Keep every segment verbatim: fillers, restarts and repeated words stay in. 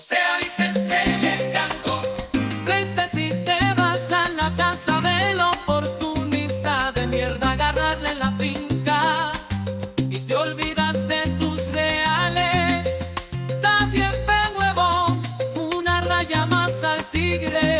sea, dices que le encantó. Vente si te vas a la casa del oportunista de mierda, agarrarle la finca y te olvidas de tus reales. También te huevo, una raya más al tigre.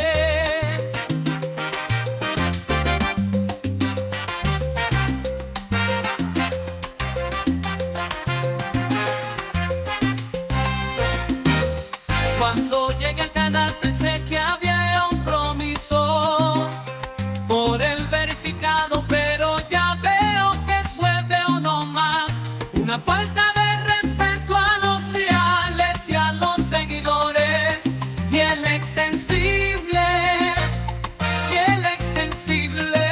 Cuando llegué al canal pensé que había un compromiso por el verificado, pero ya veo que es hueveo no más. Una falta de respeto a los reales y a los seguidores. Y el extensible, y el extensible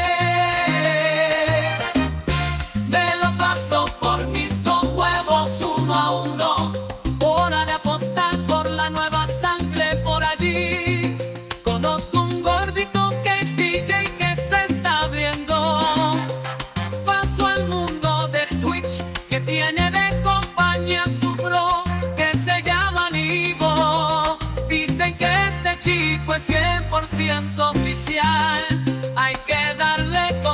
me lo paso por mis dos huevos uno a uno. Hora de apostar por la nueva sangre por allí. Conozco un gordito que es D J que se está abriendo. Paso al mundo de Twitch que tiene de compañía su bro que se llama Nivo. Dicen que este chico es cien por ciento oficial. Hay que darle